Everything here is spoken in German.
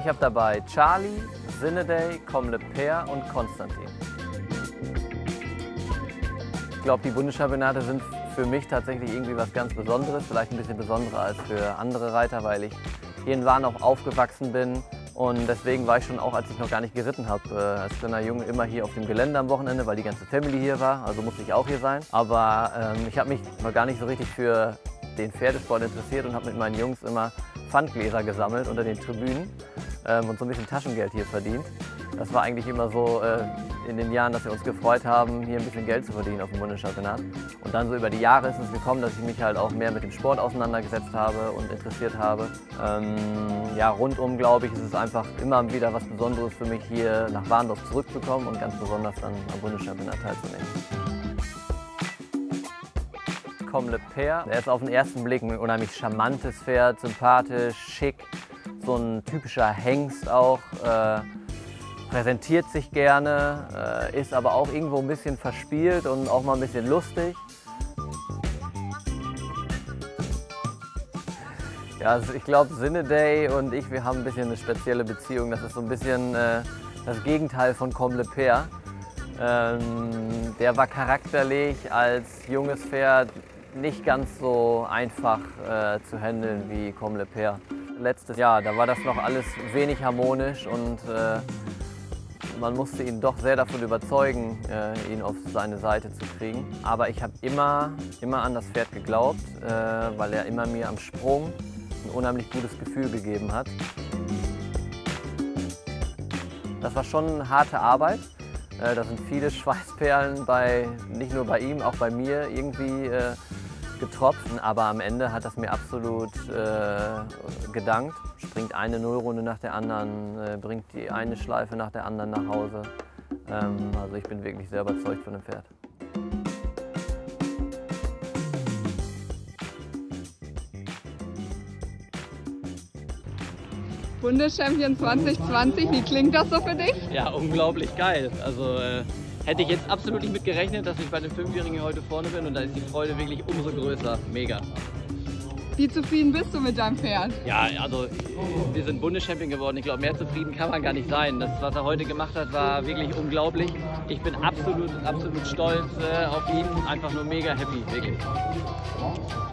Ich habe dabei Charlie, Zinedey, Comme le Père und Konstantin. Ich glaube, die Bundeschampionate sind für mich tatsächlich irgendwie was ganz Besonderes, vielleicht ein bisschen besonderer als für andere Reiter, weil ich hier in Warnau aufgewachsen bin. Und deswegen war ich schon auch, als ich noch gar nicht geritten habe, als kleiner Junge immer hier auf dem Gelände am Wochenende, weil die ganze Family hier war, also musste ich auch hier sein. Aber ich habe mich noch gar nicht so richtig für den Pferdesport interessiert und habe mit meinen Jungs immer Pfandgläser gesammelt unter den Tribünen und so ein bisschen Taschengeld hier verdient. Das war eigentlich immer so in den Jahren, dass wir uns gefreut haben, hier ein bisschen Geld zu verdienen auf dem Bundeschampionat. Und dann so über die Jahre ist es gekommen, dass ich mich halt auch mehr mit dem Sport auseinandergesetzt habe und interessiert habe. Ja, rundum, glaube ich, ist es einfach immer wieder was Besonderes für mich, hier nach Warndorf zurückzukommen und ganz besonders dann am Bundeschampionat teilzunehmen. Comme le Père, er ist auf den ersten Blick ein unheimlich charmantes Pferd, sympathisch, schick, so ein typischer Hengst auch. Präsentiert sich gerne, ist aber auch irgendwo ein bisschen verspielt und auch mal ein bisschen lustig. Ja, also ich glaube, Zinedey und ich, wir haben ein bisschen eine spezielle Beziehung. Das ist so ein bisschen das Gegenteil von Comme le Père. Der war charakterlich als junges Pferd nicht ganz so einfach zu handeln wie Comme le Père. Letztes Jahr, da war das noch alles wenig harmonisch und man musste ihn doch sehr davon überzeugen, ihn auf seine Seite zu kriegen. Aber ich habe immer an das Pferd geglaubt, weil er immer mir am Sprung ein unheimlich gutes Gefühl gegeben hat. Das war schon harte Arbeit. Da sind viele Schweißperlen nicht nur bei ihm, auch bei mir irgendwie getropft. Aber am Ende hat das mir absolut gedankt. Springt eine Nullrunde nach der anderen, bringt die eine Schleife nach der anderen nach Hause. Also ich bin wirklich sehr überzeugt von dem Pferd. Bundeschampion 2020, wie klingt das so für dich? Ja, unglaublich geil. Also hätte ich jetzt absolut nicht mit gerechnet, dass ich bei den 5-Jährigen heute vorne bin und da ist die Freude wirklich umso größer. Mega. Wie zufrieden bist du mit deinem Pferd? Ja, also wir sind Bundeschampion geworden. Ich glaube, mehr zufrieden kann man gar nicht sein. Das, was er heute gemacht hat, war wirklich unglaublich. Ich bin absolut stolz auf ihn. Einfach nur mega happy, wirklich.